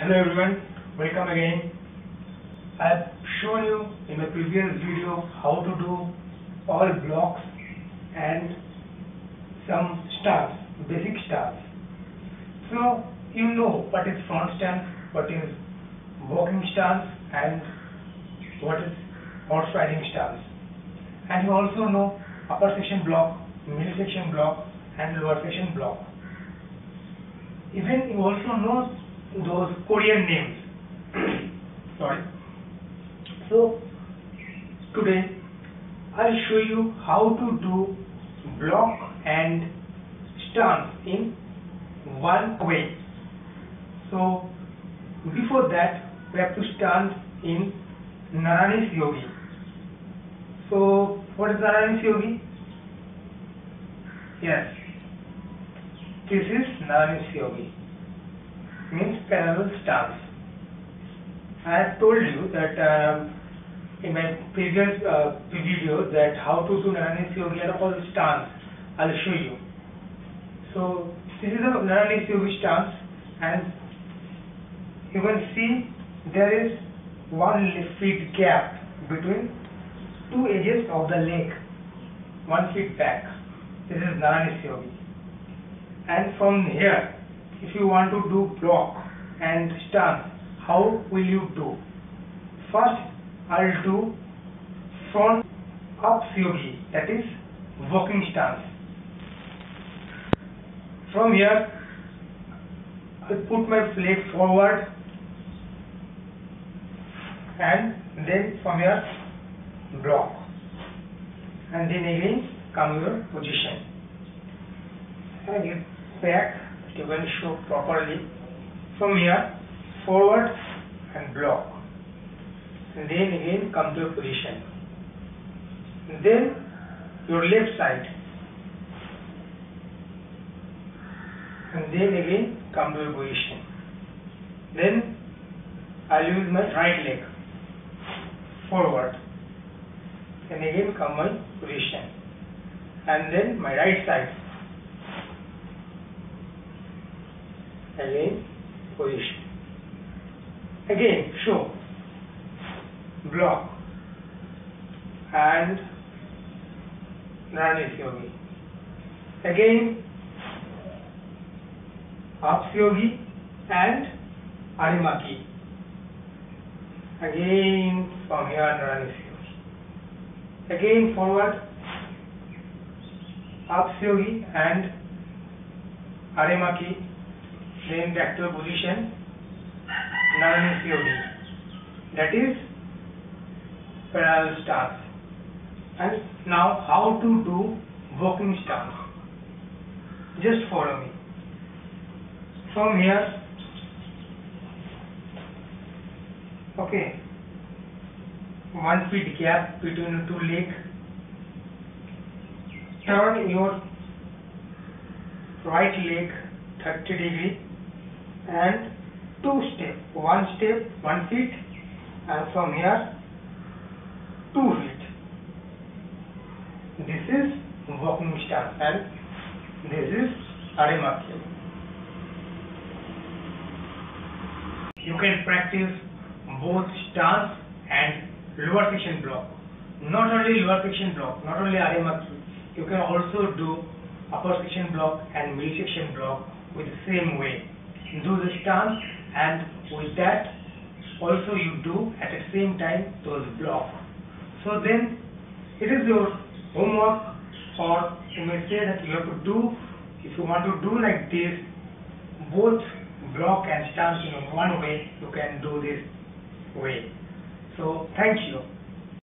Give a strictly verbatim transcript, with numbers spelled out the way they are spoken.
Hello everyone, welcome again. I have shown you in my previous video how to do all blocks and some stars, basic stars. So you know what is front stance, what is walking stance and what is horse riding stance. And you also know upper section block, middle section block and lower section block. Even you also know those Korean names. Sorry. So today I'll show you how to do block and stance in one way. So before that we have to stand in Narani's Yogi. So what is Narani's Yogi? Yes, this is Narani's Yogi. Means parallel stance. I have told you that um, in my previous uh, video that how to do Narani's Yogi and all stance. I'll show you. So this is a Narani's Yogi stance, and you can see there is one feet gap between two edges of the leg, one feet back. This is Narani's Yogi. And from here, if you want to do block and stance, how will you do? First, I'll do front up yogi, that is walking stance. From here, I'll put my leg forward and then from here block, and then again come your position and get back. You can show properly. From here forward and block, and then again come to your position, and then your left side, and then again come to your position. Then I'll use my right leg forward and again come my position, and then my right side, again position, again show block and Narani's Yogi, again Ups Yogi and Arimaki, again from here Narani's Yogi, again forward Ups Yogi and Arimaki, then back to a position Narani's Yogi, that is parallel stance. And now how to do walking stance, just follow me. From here, okay, one feet gap between the two legs, turn your right leg thirty degree and two step, one step, one feet, and from here two feet. This is walking stance and this is Arimaki. You can practice both stance and lower section block. Not only lower section block, not only Arimaki, you can also do upper section block and middle section block with the same way. Do the stance, and with that also you do at the same time those blocks. So then it is your homework, or you may say that you have to do, if you want to do like this, both block and stance in one way, you can do this way. So thank you.